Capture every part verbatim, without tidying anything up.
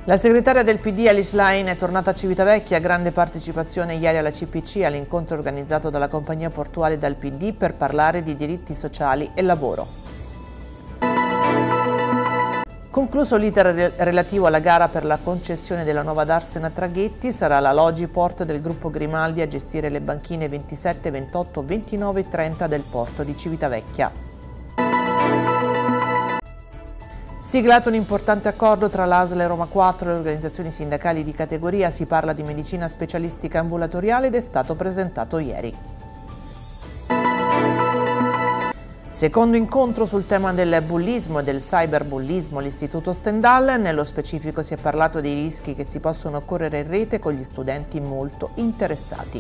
La segretaria del P D Alice Line è tornata a Civitavecchia, grande partecipazione ieri alla C P C all'incontro organizzato dalla compagnia portuale e dal P D per parlare di diritti sociali e lavoro. Concluso l'iter relativo alla gara per la concessione della nuova darsena traghetti, sarà la Logiport del gruppo Grimaldi a gestire le banchine ventisette, ventotto, ventinove e trenta del porto di Civitavecchia. Siglato un importante accordo tra l'A S L e Roma quattro e le organizzazioni sindacali di categoria, si parla di medicina specialistica ambulatoriale ed è stato presentato ieri. Secondo incontro sul tema del bullismo e del cyberbullismo all'Istituto Stendhal, nello specifico si è parlato dei rischi che si possono correre in rete con gli studenti molto interessati.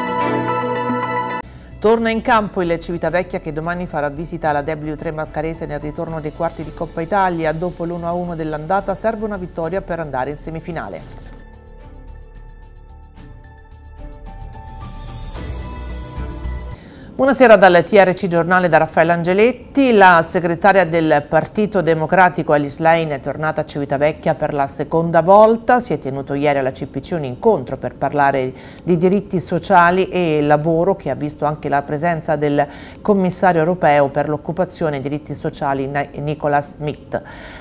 Torna in campo il Civitavecchia che domani farà visita alla W tre Maccarese nel ritorno dei quarti di Coppa Italia. Dopo l'uno a uno dell'andata serve una vittoria per andare in semifinale. Buonasera dal T R C Giornale da Raffaella Angeletti. La segretaria del Partito Democratico Alice Line è tornata a Civitavecchia per la seconda volta. Si è tenuto ieri alla C P C un incontro per parlare di diritti sociali e lavoro che ha visto anche la presenza del commissario europeo per l'occupazione e i diritti sociali Nicolas Schmit.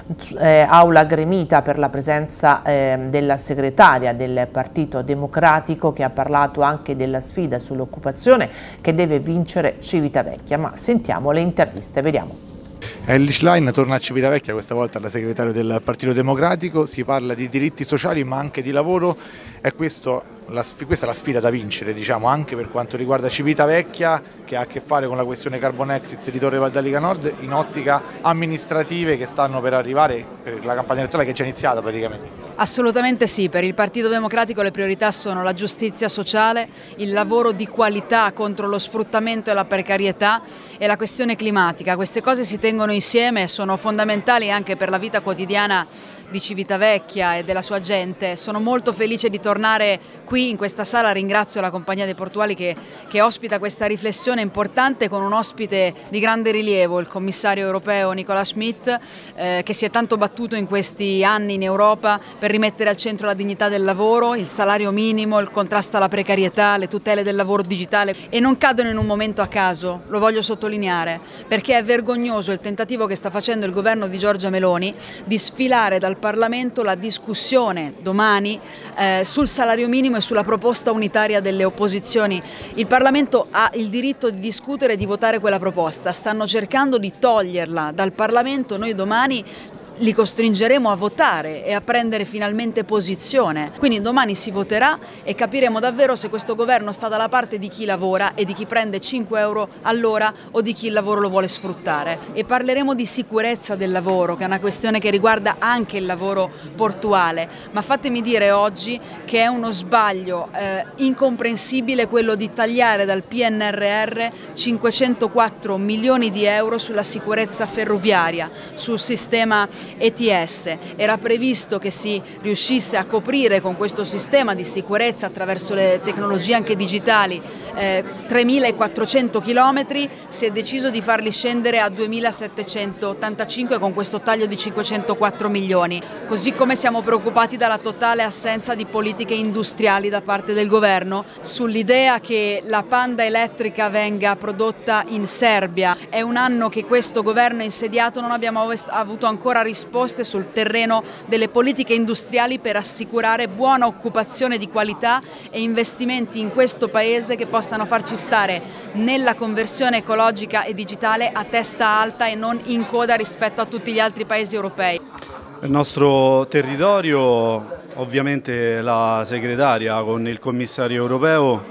Eh, aula gremita per la presenza eh, della segretaria del Partito Democratico che ha parlato anche della sfida sull'occupazione che deve vincere Civitavecchia, ma sentiamo le interviste, vediamo. Alice Line torna a Civitavecchia, questa volta alla segretaria del Partito Democratico, si parla di diritti sociali ma anche di lavoro e questo, la, questa è la sfida da vincere, diciamo, anche per quanto riguarda Civitavecchia, che ha a che fare con la questione carbon exit di Torre Valdalica Nord in ottica amministrative che stanno per arrivare per la campagna elettorale che è già iniziata praticamente. Assolutamente sì, per il Partito Democratico le priorità sono la giustizia sociale, il lavoro di qualità contro lo sfruttamento e la precarietà e la questione climatica. Queste cose si tengono insieme e sono fondamentali anche per la vita quotidiana di Civitavecchia e della sua gente. Sono molto felice di tornare qui in questa sala, ringrazio la compagnia dei portuali che, che ospita questa riflessione importante con un ospite di grande rilievo, il commissario europeo Nicolas Schmit, eh, che si è tanto battuto in questi anni in Europa per rimettere al centro la dignità del lavoro, il salario minimo, il contrasto alla precarietà, le tutele del lavoro digitale e non cadono in un momento a caso, lo voglio sottolineare, perché è vergognoso il tentativo che sta facendo il governo di Giorgia Meloni di sfilare dal Parlamento la discussione domani eh, sul salario minimo e sulla proposta unitaria delle opposizioni. Il Parlamento ha il diritto di discutere e di votare quella proposta, stanno cercando di toglierla dal Parlamento, noi domani li costringeremo a votare e a prendere finalmente posizione. Quindi domani si voterà e capiremo davvero se questo governo sta dalla parte di chi lavora e di chi prende cinque euro all'ora o di chi il lavoro lo vuole sfruttare. E parleremo di sicurezza del lavoro, che è una questione che riguarda anche il lavoro portuale. Ma fatemi dire oggi che è uno sbaglio eh, incomprensibile quello di tagliare dal P N R R cinquecentoquattro milioni di euro sulla sicurezza ferroviaria, sul sistema E T S. Era previsto che si riuscisse a coprire con questo sistema di sicurezza attraverso le tecnologie anche digitali eh, tremilaquattrocento chilometri, si è deciso di farli scendere a duemilasettecentottantacinque con questo taglio di cinquecentoquattro milioni, così come siamo preoccupati dalla totale assenza di politiche industriali da parte del governo sull'idea che la Panda elettrica venga prodotta in Serbia. È un anno che questo governo è insediato, non abbiamo avuto ancora risposte sul terreno delle politiche industriali per assicurare buona occupazione di qualità e investimenti in questo paese che possano farci stare nella conversione ecologica e digitale a testa alta e non in coda rispetto a tutti gli altri paesi europei. Il nostro territorio, ovviamente la segretaria con il commissario europeo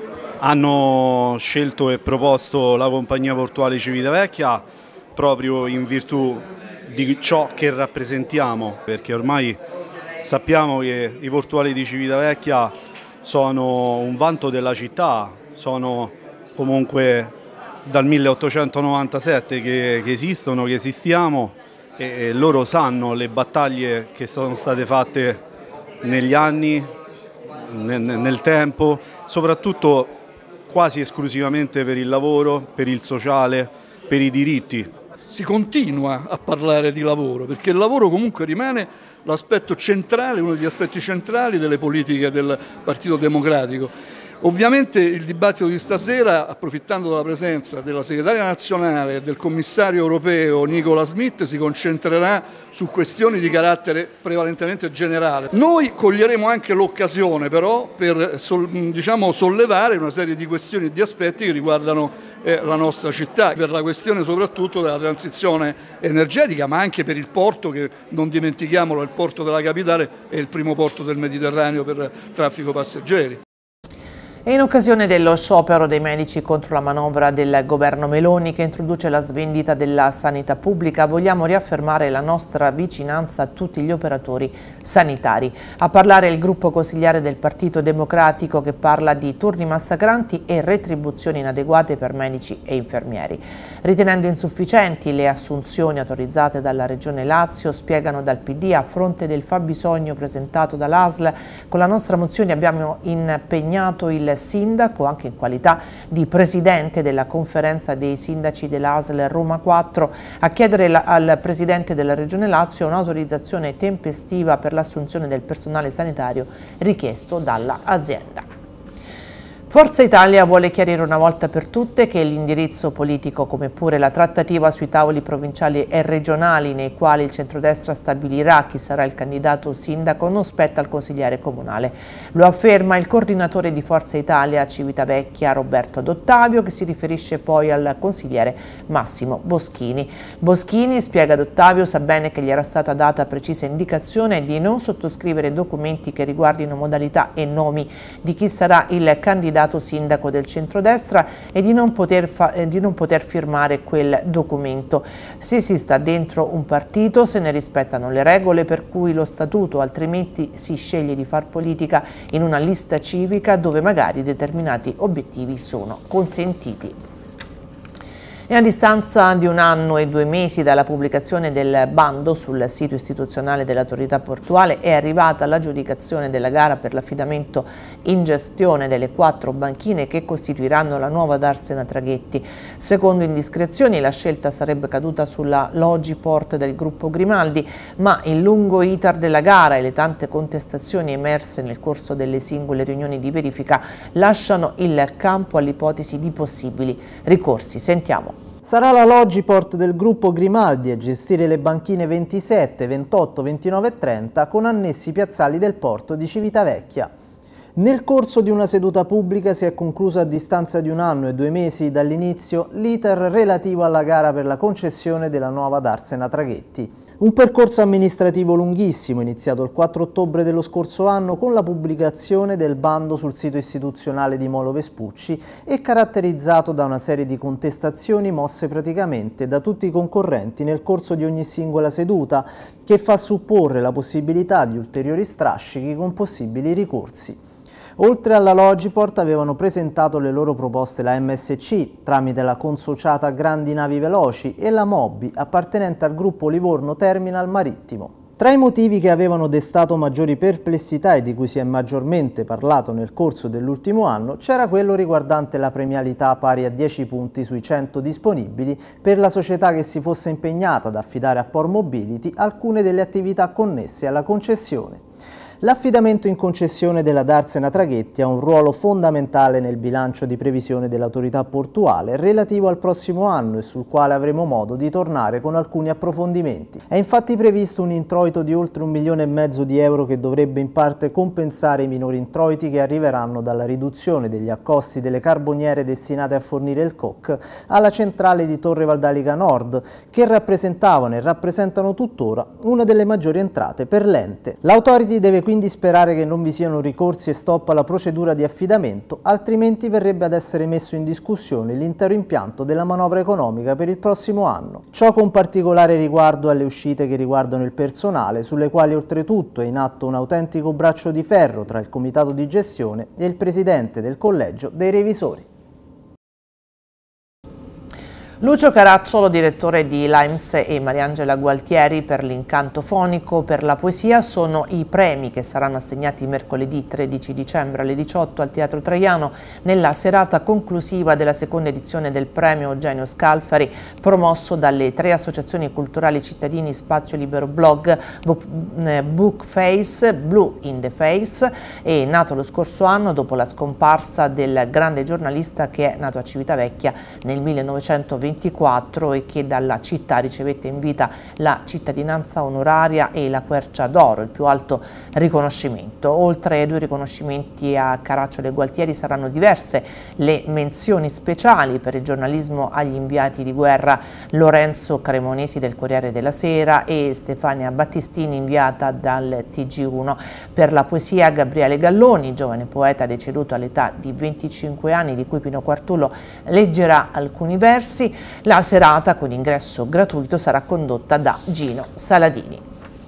hanno scelto e proposto la compagnia portuale Civitavecchia proprio in virtù di ciò che rappresentiamo, perché ormai sappiamo che i portuali di Civitavecchia sono un vanto della città, sono comunque dal milleottocentonovantasette che, che esistono, che esistiamo e, e loro sanno le battaglie che sono state fatte negli anni, nel, nel tempo, soprattutto quasi esclusivamente per il lavoro, per il sociale, per i diritti. Si continua a parlare di lavoro, perché il lavoro comunque rimane l'aspetto centrale, uno degli aspetti centrali delle politiche del Partito Democratico. Ovviamente il dibattito di stasera, approfittando della presenza della segretaria nazionale e del commissario europeo Nicola Schmit, si concentrerà su questioni di carattere prevalentemente generale. Noi coglieremo anche l'occasione però per diciamo, sollevare una serie di questioni e di aspetti che riguardano eh, la nostra città, per la questione soprattutto della transizione energetica, ma anche per il porto, che non dimentichiamolo, il porto della capitale è il primo porto del Mediterraneo per traffico passeggeri. E in occasione dello sciopero dei medici contro la manovra del governo Meloni che introduce la svendita della sanità pubblica, vogliamo riaffermare la nostra vicinanza a tutti gli operatori sanitari. A parlare il gruppo consigliare del Partito Democratico, che parla di turni massacranti e retribuzioni inadeguate per medici e infermieri. Ritenendo insufficienti le assunzioni autorizzate dalla Regione Lazio, spiegano dal P D, a fronte del fabbisogno presentato dall'A S L, con la nostra mozione abbiamo impegnato il sindaco, anche in qualità di presidente della conferenza dei sindaci dell'A S L Roma quattro, a chiedere al presidente della Regione Lazio un'autorizzazione tempestiva per l'assunzione del personale sanitario richiesto dall'azienda. Forza Italia vuole chiarire una volta per tutte che l'indirizzo politico, come pure la trattativa sui tavoli provinciali e regionali nei quali il centrodestra stabilirà chi sarà il candidato sindaco, non spetta al consigliere comunale. Lo afferma il coordinatore di Forza Italia a Civitavecchia, Roberto D'Ottavio, che si riferisce poi al consigliere Massimo Boschini. Boschini, spiega D'Ottavio, sa bene che gli era stata data precisa indicazione di non sottoscrivere documenti che riguardino modalità e nomi di chi sarà il candidato sindaco del centrodestra e di non, poter fa, eh, di non poter firmare quel documento. Se si sta dentro un partito se ne rispettano le regole per cui lo statuto, altrimenti si sceglie di far politica in una lista civica dove magari determinati obiettivi sono consentiti. E a distanza di un anno e due mesi dalla pubblicazione del bando sul sito istituzionale dell'autorità portuale è arrivata l'aggiudicazione della gara per l'affidamento in gestione delle quattro banchine che costituiranno la nuova Darsena Traghetti. Secondo indiscrezioni la scelta sarebbe caduta sulla Logiport del gruppo Grimaldi, ma il lungo iter della gara e le tante contestazioni emerse nel corso delle singole riunioni di verifica lasciano il campo all'ipotesi di possibili ricorsi. Sentiamo. Sarà la Logiport del gruppo Grimaldi a gestire le banchine ventisette, ventotto, ventinove e trenta con annessi piazzali del porto di Civitavecchia. Nel corso di una seduta pubblica si è conclusa a distanza di un anno e due mesi dall'inizio l'iter relativo alla gara per la concessione della nuova Darsena Traghetti. Un percorso amministrativo lunghissimo, iniziato il quattro ottobre dello scorso anno con la pubblicazione del bando sul sito istituzionale di Molo Vespucci e caratterizzato da una serie di contestazioni mosse praticamente da tutti i concorrenti nel corso di ogni singola seduta, che fa supporre la possibilità di ulteriori strascichi con possibili ricorsi. Oltre alla Logiport avevano presentato le loro proposte la M S C tramite la consociata Grandi Navi Veloci e la Mobi appartenente al gruppo Livorno Terminal Marittimo. Tra i motivi che avevano destato maggiori perplessità e di cui si è maggiormente parlato nel corso dell'ultimo anno c'era quello riguardante la premialità pari a dieci punti sui cento disponibili per la società che si fosse impegnata ad affidare a Port Mobility alcune delle attività connesse alla concessione. L'affidamento in concessione della Darsena Traghetti ha un ruolo fondamentale nel bilancio di previsione dell'autorità portuale relativo al prossimo anno e sul quale avremo modo di tornare con alcuni approfondimenti. È infatti previsto un introito di oltre un milione e mezzo di euro che dovrebbe in parte compensare i minori introiti che arriveranno dalla riduzione degli accosti delle carboniere destinate a fornire il coke alla centrale di Torre Valdalica Nord, che rappresentavano e rappresentano tuttora una delle maggiori entrate per l'ente. L'Authority deve quindi sperare che non vi siano ricorsi e stop alla procedura di affidamento, altrimenti verrebbe ad essere messo in discussione l'intero impianto della manovra economica per il prossimo anno. Ciò con particolare riguardo alle uscite che riguardano il personale, sulle quali oltretutto è in atto un autentico braccio di ferro tra il comitato di gestione e il presidente del collegio dei revisori. Lucio Caracciolo, direttore di Limes, e Mariangela Gualtieri per l'incanto fonico per la poesia sono i premi che saranno assegnati mercoledì tredici dicembre alle diciotto al Teatro Traiano nella serata conclusiva della seconda edizione del premio Eugenio Scalfari, promosso dalle tre associazioni culturali cittadini Spazio Libero Blog, Book, eh, Bookface, Blue in the Face, e nato lo scorso anno dopo la scomparsa del grande giornalista che è nato a Civitavecchia nel millenovecentoventiquattro e che dalla città ricevette in vita la cittadinanza onoraria e la Quercia d'Oro, il più alto riconoscimento. Oltre ai due riconoscimenti a Caracciolo e Gualtieri saranno diverse le menzioni speciali per il giornalismo agli inviati di guerra Lorenzo Cremonesi del Corriere della Sera e Stefania Battistini, inviata dal T G uno. Per la poesia Gabriele Galloni, giovane poeta deceduto all'età di venticinque anni, di cui Pino Quartullo leggerà alcuni versi. La serata, con ingresso gratuito, sarà condotta da Gino Saladini.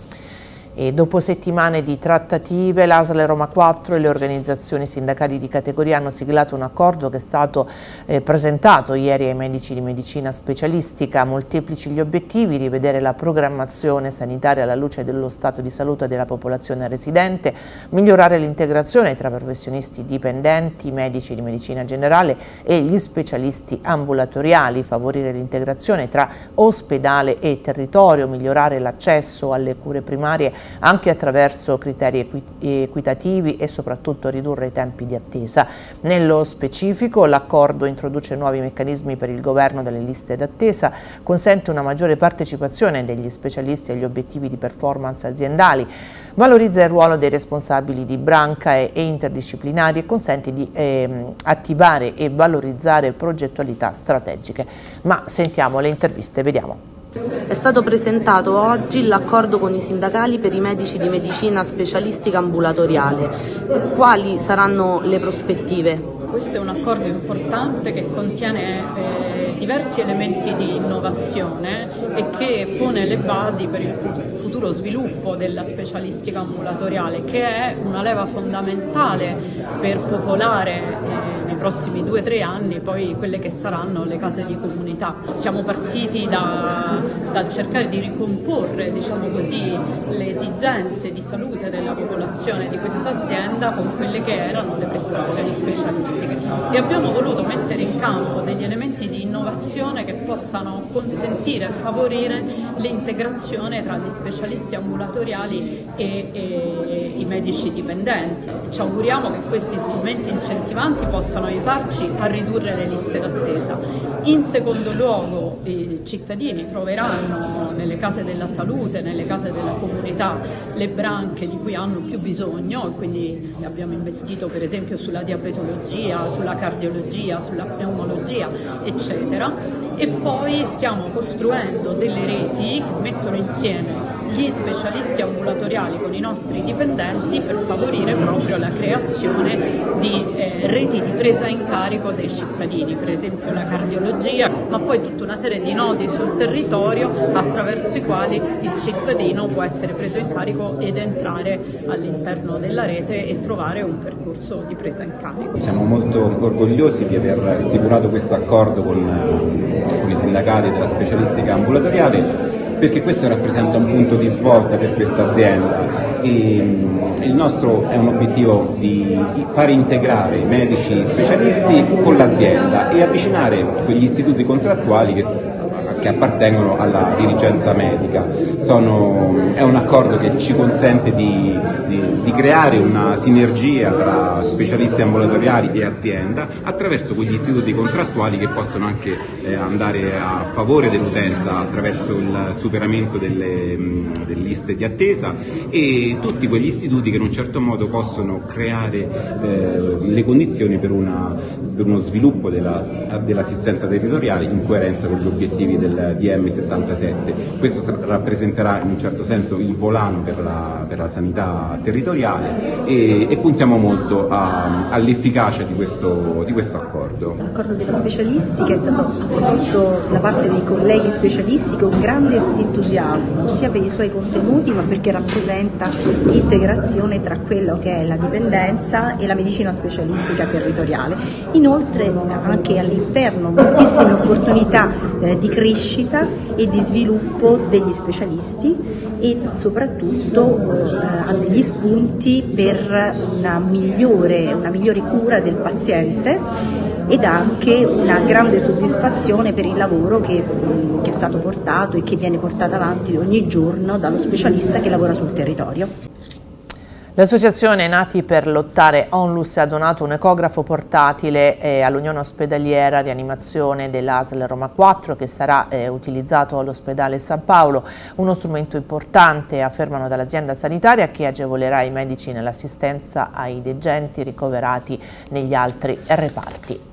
E dopo settimane di trattative, l'A S L Roma quattro e le organizzazioni sindacali di categoria hanno siglato un accordo che è stato eh, presentato ieri ai medici di medicina specialistica. Molteplici gli obiettivi: rivedere la programmazione sanitaria alla luce dello stato di salute della popolazione residente, migliorare l'integrazione tra professionisti dipendenti, medici di medicina generale e gli specialisti ambulatoriali, favorire l'integrazione tra ospedale e territorio, migliorare l'accesso alle cure primarie anche attraverso criteri equitativi e soprattutto ridurre i tempi di attesa. Nello specifico, l'accordo introduce nuovi meccanismi per il governo delle liste d'attesa, consente una maggiore partecipazione degli specialisti agli obiettivi di performance aziendali, valorizza il ruolo dei responsabili di branca e, e interdisciplinari e consente di eh, attivare e valorizzare progettualità strategiche. Ma sentiamo le interviste, vediamo. È stato presentato oggi l'accordo con i sindacali per i medici di medicina specialistica ambulatoriale. Quali saranno le prospettive? Questo è un accordo importante che contiene eh, diversi elementi di innovazione e che pone le basi per il futuro sviluppo della specialistica ambulatoriale, che è una leva fondamentale per popolare eh, nei prossimi due o tre anni poi quelle che saranno le case di comunità. Siamo partiti da, dal cercare di ricomporre, diciamo così, le esigenze di salute della popolazione di questa azienda con quelle che erano le prestazioni specialistiche. E abbiamo voluto mettere in campo degli elementi di innovazione che possano consentire e favorire l'integrazione tra gli specialisti ambulatoriali e, e i medici dipendenti. Ci auguriamo che questi strumenti incentivanti possano aiutarci a ridurre le liste d'attesa. In secondo luogo, i cittadini troveranno nelle case della salute, nelle case della comunità, le branche di cui hanno più bisogno, e quindi abbiamo investito per esempio sulla diabetologia, sulla cardiologia, sulla pneumologia, eccetera. E poi stiamo costruendo delle reti che mettono insieme gli specialisti ambulatoriali con i nostri dipendenti per favorire proprio la creazione di eh, reti di presa in carico dei cittadini, per esempio la cardiologia, ma poi tutta una serie di nodi sul territorio attraverso i quali il cittadino può essere preso in carico ed entrare all'interno della rete e trovare un percorso di presa in carico. Siamo molto orgogliosi di aver stipulato questo accordo con, con i sindacati della specialistica ambulatoriale, perché questo rappresenta un punto di svolta per questa azienda e il nostro è un obiettivo di fare integrare i medici specialisti con l'azienda e avvicinare quegli istituti contrattuali che che appartengono alla dirigenza medica. Sono, è un accordo che ci consente di, di, di creare una sinergia tra specialisti ambulatoriali e azienda attraverso quegli istituti contrattuali che possono anche eh, andare a favore dell'utenza attraverso il superamento delle, mh, delle liste di attesa, e tutti quegli istituti che in un certo modo possono creare eh, le condizioni per, una, per uno sviluppo della, dell'assistenza territoriale in coerenza con gli obiettivi del D M settantasette. Questo rappresenta rappresenterà in un certo senso il volano per la, per la sanità territoriale e, e puntiamo molto all'efficacia di questo, di questo accordo. L'accordo della specialistica è stato accolto da parte dei colleghi specialisti con grande entusiasmo, sia per i suoi contenuti ma perché rappresenta l'integrazione tra quello che è la dipendenza e la medicina specialistica territoriale. Inoltre anche all'interno moltissime opportunità eh, di crescita e di sviluppo degli specialisti e soprattutto eh, ha degli spunti per una migliore, una migliore cura del paziente ed anche una grande soddisfazione per il lavoro che, che è stato portato e che viene portato avanti ogni giorno dallo specialista che lavora sul territorio. L'associazione Nati per lottare Onlus ha donato un ecografo portatile eh, all'Unione Ospedaliera Rianimazione dell'A S L Roma quattro che sarà eh, utilizzato all'ospedale San Paolo, uno strumento importante, affermano dall'azienda sanitaria, che agevolerà i medici nell'assistenza ai degenti ricoverati negli altri reparti.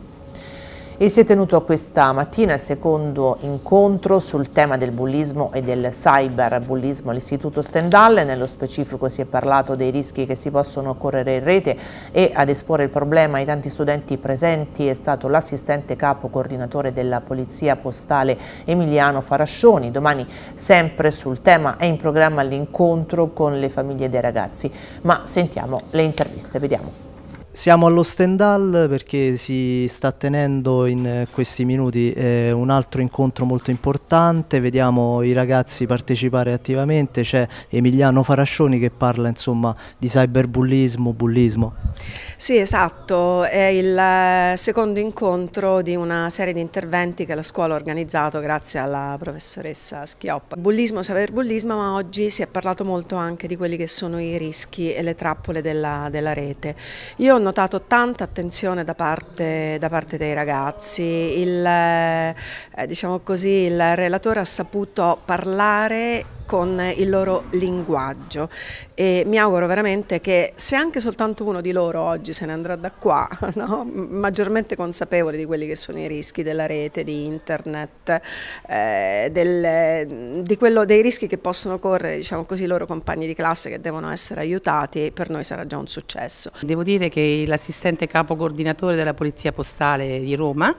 E si è tenuto questa mattina il secondo incontro sul tema del bullismo e del cyberbullismo all'Istituto Stendhal. Nello specifico si è parlato dei rischi che si possono correre in rete e ad esporre il problema ai tanti studenti presenti è stato l'assistente capo coordinatore della Polizia Postale Emiliano Farascioni. Domani sempre sul tema è in programma l'incontro con le famiglie dei ragazzi, ma sentiamo le interviste, vediamo. Siamo allo Stendhal perché si sta tenendo in questi minuti eh, un altro incontro molto importante, vediamo i ragazzi partecipare attivamente, c'è Emiliano Farascioni che parla insomma di cyberbullismo, bullismo. Sì, esatto, è il secondo incontro di una serie di interventi che la scuola ha organizzato grazie alla professoressa Schioppa. Bullismo, cyberbullismo, ma oggi si è parlato molto anche di quelli che sono i rischi e le trappole della, della rete. Io ho notato tanta attenzione da parte, da parte dei ragazzi, il, eh, diciamo così, il relatore ha saputo parlare con il loro linguaggio e mi auguro veramente che se anche soltanto uno di loro oggi se ne andrà da qua, no? maggiormente consapevole di quelli che sono i rischi della rete, di internet, eh, del, di quello, dei rischi che possono correre, diciamo così, i loro compagni di classe che devono essere aiutati, per noi sarà già un successo. Devo dire che l'assistente capo coordinatore della Polizia Postale di Roma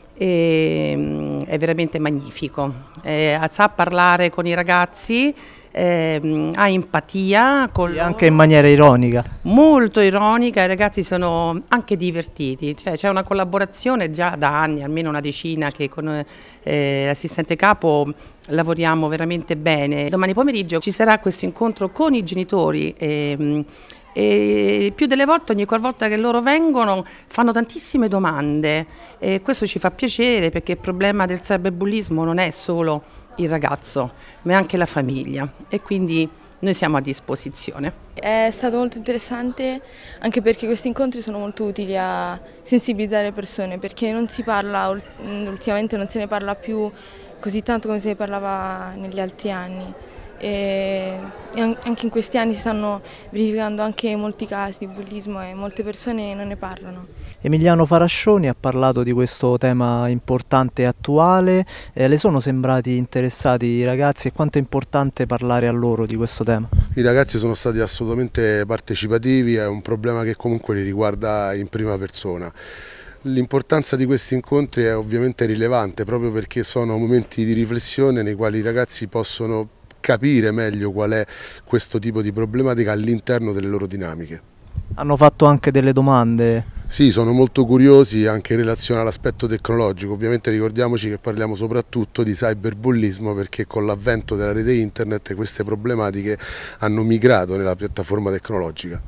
E, è veramente magnifico, eh, sa parlare con i ragazzi, eh, ha empatia con sì, anche in maniera ironica, molto ironica, i ragazzi sono anche divertiti, cioè c'è una collaborazione già da anni, almeno una decina, che con eh, l'assistente capo lavoriamo veramente bene. Domani pomeriggio ci sarà questo incontro con i genitori e, e più delle volte, ogni qualvolta che loro vengono, fanno tantissime domande e questo ci fa piacere perché il problema del cyberbullismo non è solo il ragazzo, ma è anche la famiglia e quindi noi siamo a disposizione. È stato molto interessante anche perché questi incontri sono molto utili a sensibilizzare le persone, perché non si parla, ultimamente non se ne parla più così tanto come se ne parlava negli altri anni. E anche in questi anni si stanno verificando anche molti casi di bullismo e molte persone non ne parlano. Emiliano Farascioni ha parlato di questo tema importante e attuale, eh, le sono sembrati interessati i ragazzi e quanto è importante parlare a loro di questo tema? I ragazzi sono stati assolutamente partecipativi, è un problema che comunque li riguarda in prima persona. L'importanza di questi incontri è ovviamente rilevante proprio perché sono momenti di riflessione nei quali i ragazzi possono capire meglio qual è questo tipo di problematica all'interno delle loro dinamiche. Hanno fatto anche delle domande? Sì, sono molto curiosi anche in relazione all'aspetto tecnologico, ovviamente ricordiamoci che parliamo soprattutto di cyberbullismo perché con l'avvento della rete internet queste problematiche hanno migrato nella piattaforma tecnologica.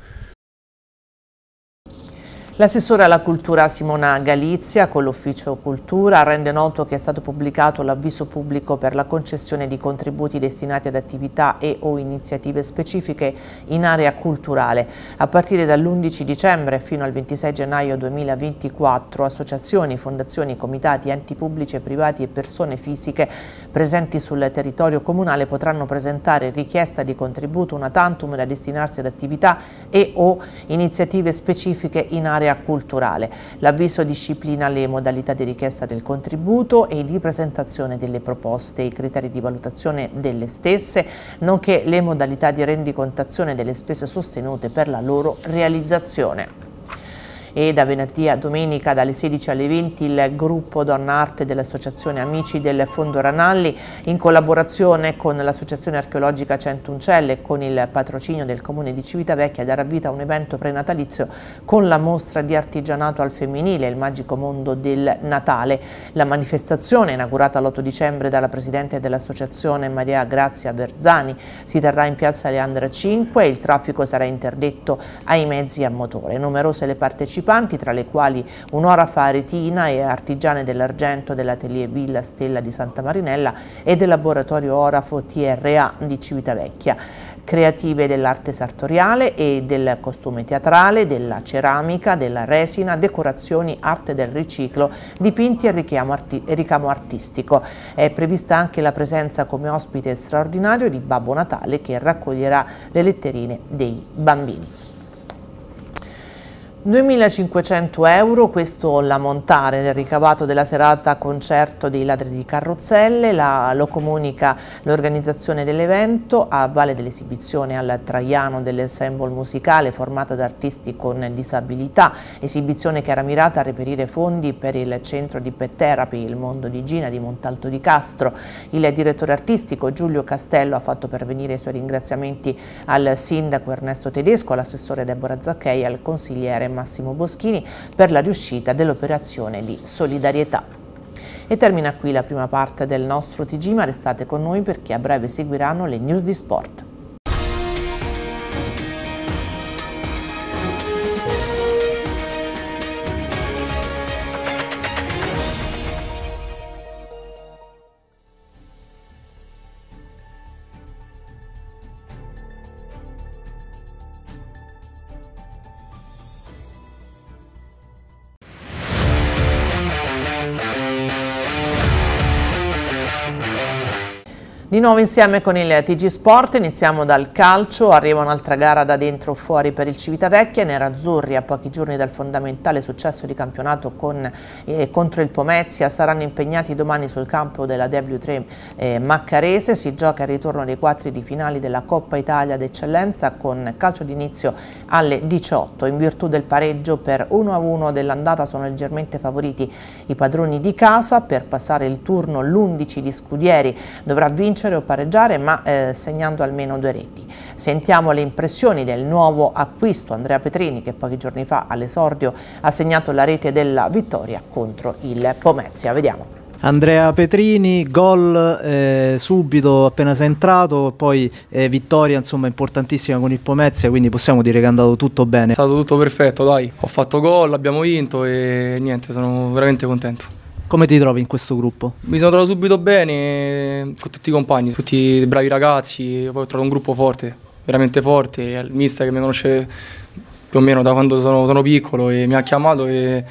L'assessore alla cultura Simona Galizia con l'Ufficio Cultura rende noto che è stato pubblicato l'avviso pubblico per la concessione di contributi destinati ad attività e o iniziative specifiche in area culturale. A partire dall'undici dicembre fino al ventisei gennaio duemilaventiquattro associazioni, fondazioni, comitati, enti pubblici e privati e persone fisiche presenti sul territorio comunale potranno presentare richiesta di contributo una tantum da destinarsi ad attività e o iniziative specifiche in area area culturale. L'avviso disciplina le modalità di richiesta del contributo e di presentazione delle proposte, i criteri di valutazione delle stesse, nonché le modalità di rendicontazione delle spese sostenute per la loro realizzazione. E da venerdì a domenica dalle sedici alle venti il gruppo Donna Arte dell'Associazione Amici del Fondo Ranalli, in collaborazione con l'Associazione Archeologica Centuncelle e con il patrocinio del Comune di Civitavecchia, darà vita a un evento prenatalizio con la mostra di artigianato al femminile, il magico mondo del Natale. La manifestazione, inaugurata l'otto dicembre dalla Presidente dell'Associazione Maria Grazia Verzani, si terrà in piazza Leandra cinque e il traffico sarà interdetto ai mezzi a motore. Numerose le partecipanti, tra le quali un'ora Faretina e artigiane dell'argento dell'Atelier Villa Stella di Santa Marinella e del laboratorio Orafo T R A di Civitavecchia, creative dell'arte sartoriale e del costume teatrale, della ceramica, della resina, decorazioni, arte del riciclo, dipinti e richiamo, arti ricamo artistico. È prevista anche la presenza come ospite straordinario di Babbo Natale, che raccoglierà le letterine dei bambini. duemilacinquecento euro, questo l'ammontare del ricavato della serata concerto dei Ladri di Carrozzelle. La, lo comunica l'organizzazione dell'evento a valle dell'esibizione al Traiano dell'ensemble musicale formata da artisti con disabilità, esibizione che era mirata a reperire fondi per il centro di Pet Therapy, il mondo di Gina di Montalto di Castro. Il direttore artistico Giulio Castello ha fatto pervenire i suoi ringraziamenti al sindaco Ernesto Tedesco, all'assessore Deborah Zacchei e al consigliere Massimo Boschini per la riuscita dell'operazione di solidarietà. E termina qui la prima parte del nostro T G, ma restate con noi perché a breve seguiranno le news di sport. Di nuovo insieme con il T G Sport, iniziamo dal calcio, arriva un'altra gara da dentro o fuori per il Civitavecchia, nerazzurri a pochi giorni dal fondamentale successo di campionato con, eh, contro il Pomezia, saranno impegnati domani sul campo della W tre eh, Maccarese. Si gioca il ritorno dei quarti di finali della Coppa Italia d'Eccellenza con calcio d'inizio alle diciotto. In virtù del pareggio per uno a uno dell'andata sono leggermente favoriti i padroni di casa. Per passare il turno l'undici di Scudieri dovrà vincere o pareggiare, ma eh, segnando almeno due reti. Sentiamo le impressioni del nuovo acquisto Andrea Petrini, che pochi giorni fa all'esordio ha segnato la rete della vittoria contro il Pomezia. Vediamo. Andrea Petrini, gol eh, subito appena sei entrato, poi eh, vittoria insomma importantissima con il Pomezia, quindi possiamo dire che è andato tutto bene. È stato tutto perfetto, dai. Ho fatto gol, abbiamo vinto e niente, sono veramente contento. Come ti trovi in questo gruppo? Mi sono trovato subito bene con tutti i compagni, tutti bravi ragazzi, poi ho trovato un gruppo forte, veramente forte, il mister che mi conosce più o meno da quando sono, sono piccolo e mi ha chiamato e,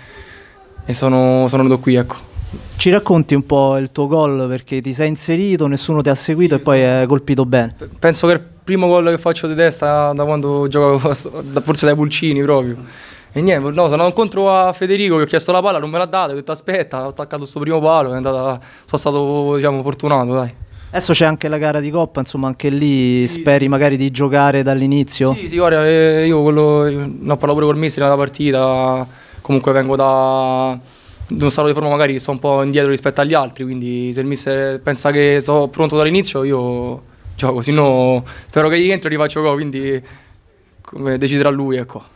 e sono, sono venuto qui, ecco. Ci racconti un po' il tuo gol, perché ti sei inserito, nessuno ti ha seguito sì, e poi hai colpito bene. Penso che è il primo gol che faccio di testa da quando giocavo, forse dai pulcini proprio. E niente, no, sono andato incontro a Federico che ho chiesto la palla, non me l'ha data, ho detto aspetta, ho attaccato questo primo palo, è andata, sono stato diciamo fortunato, dai. Adesso c'è anche la gara di Coppa, insomma anche lì sì, speri sì. magari di giocare dall'inizio? Sì, sì, guarda, io quello, ne ho parlato pure col mister nella partita, comunque vengo da uno stato di forma magari sto un po' indietro rispetto agli altri, quindi se il mister pensa che sono pronto dall'inizio io gioco, se no spero che rientro e rifaccio gol, quindi come deciderà lui, ecco.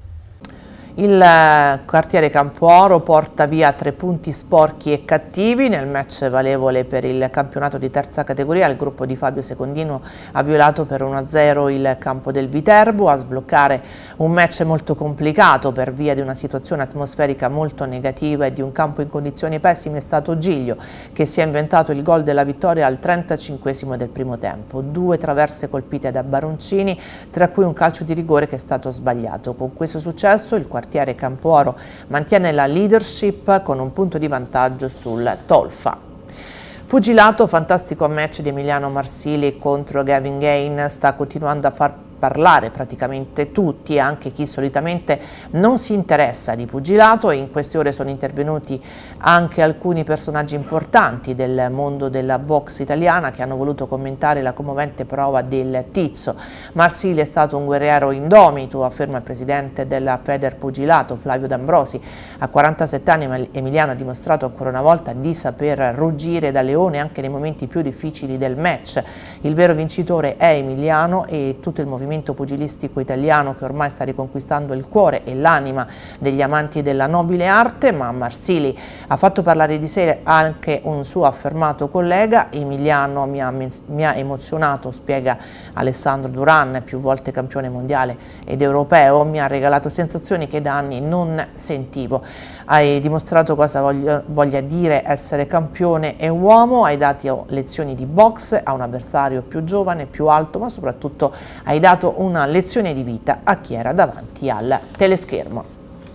Il quartiere Campooro porta via tre punti sporchi e cattivi nel match valevole per il campionato di terza categoria. Il gruppo di Fabio Secondino ha violato per uno a zero il campo del Viterbo. A sbloccare un match molto complicato per via di una situazione atmosferica molto negativa e di un campo in condizioni pessime è stato Giglio, che si è inventato il gol della vittoria al trentacinquesimo del primo tempo. Due traverse colpite da Baroncini, tra cui un calcio di rigore che è stato sbagliato. Con questo successo il quartiere quartiere Campooro mantiene la leadership con un punto di vantaggio sul Tolfa. Pugilato, fantastico match di Emiliano Marsili contro Gavin Gain, sta continuando a far parlare praticamente tutti, anche chi solitamente non si interessa di pugilato, e in queste ore sono intervenuti anche alcuni personaggi importanti del mondo della box italiana che hanno voluto commentare la commovente prova del Tizzo. Marsili è stato un guerriero indomito, afferma il presidente della Feder Pugilato Flavio D'Ambrosi. A quarantasette anni Emiliano ha dimostrato ancora una volta di saper ruggire da leone anche nei momenti più difficili del match. Il vero vincitore è Emiliano e tutto il movimento pugilistico italiano che ormai sta riconquistando il cuore e l'anima degli amanti della nobile arte, ma Marsili ha fatto parlare di sé anche un suo affermato collega. Emiliano mi ha, mi ha emozionato, spiega Alessandro Duran, più volte campione mondiale ed europeo, mi ha regalato sensazioni che da anni non sentivo. Hai dimostrato cosa voglio, voglia dire essere campione e uomo, hai dato lezioni di box a un avversario più giovane, più alto, ma soprattutto hai dato una lezione di vita a chi era davanti al teleschermo.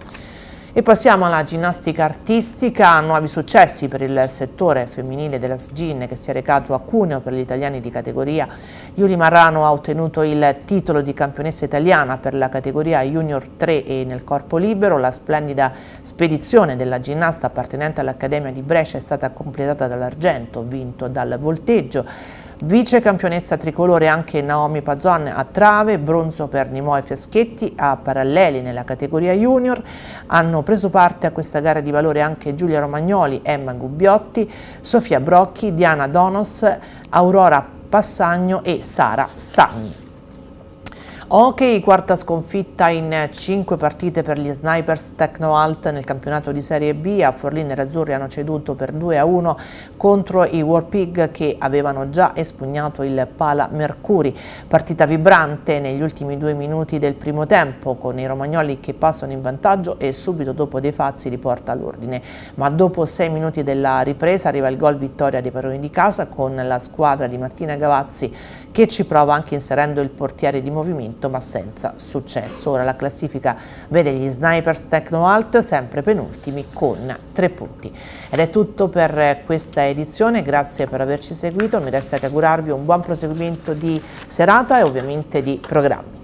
E passiamo alla ginnastica artistica, nuovi successi per il settore femminile della S G I N che si è recato a Cuneo per gli italiani di categoria. Iuli Marrano ha ottenuto il titolo di campionessa italiana per la categoria Junior tre e nel corpo libero. La splendida spedizione della ginnasta appartenente all'Accademia di Brescia è stata completata dall'argento vinto dal volteggio. Vice campionessa tricolore anche Naomi Pazzon a trave, bronzo per Nimoy Fiaschetti a paralleli nella categoria junior. Hanno preso parte a questa gara di valore anche Giulia Romagnoli, Emma Gubbiotti, Sofia Brocchi, Diana Donos, Aurora Passagno e Sara Stagni. Hockey, quarta sconfitta in cinque partite per gli Snipers Tecnoalt nel campionato di Serie B. A Forlì i nerazzurri hanno ceduto per due a uno contro i Warpig che avevano già espugnato il Pala Mercuri. Partita vibrante negli ultimi due minuti del primo tempo con i romagnoli che passano in vantaggio e subito dopo De Fazzi riporta all'ordine. Ma dopo sei minuti della ripresa arriva il gol vittoria dei padroni di casa con la squadra di Martina Gavazzi che ci prova anche inserendo il portiere di movimento, ma senza successo. Ora la classifica vede gli Snipers Tecnoalt sempre penultimi con tre punti. Ed è tutto per questa edizione, grazie per averci seguito, mi resta che augurarvi un buon proseguimento di serata e ovviamente di programmi.